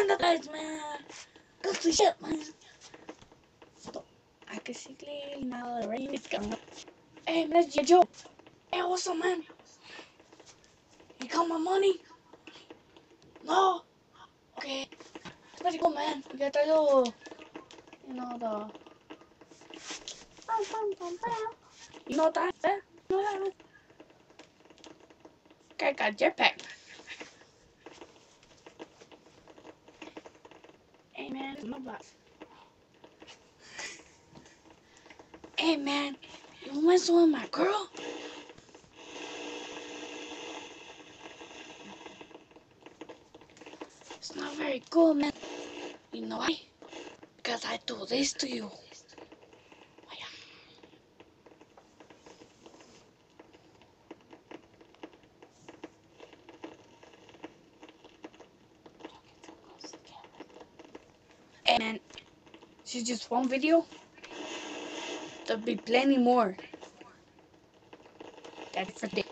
turn the lights, man. Go to shit, man. Stop. I can see clearly now the rain is coming up. Hey, man, that's Joe. Hey, what's up, man? You got my money? No? Okay. Let's go, man. We got that little, you know, the... You know that, eh? You know that, man? Okay, I got a jetpack. Hey, man, it's my block. Hey, man, you messing with my girl? It's not very cool, man. You know why? Because I do this to you. Hey, man, this is just one video. There'll be plenty more. That's for day.